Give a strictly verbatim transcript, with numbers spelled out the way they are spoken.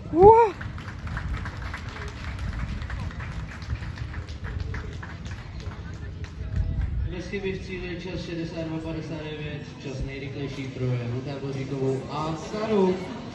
Wow. Bez chyby v cíli čas šedesát dva padesát devět, čas nejrychlejší pro Ruta Boříkovou a Saru.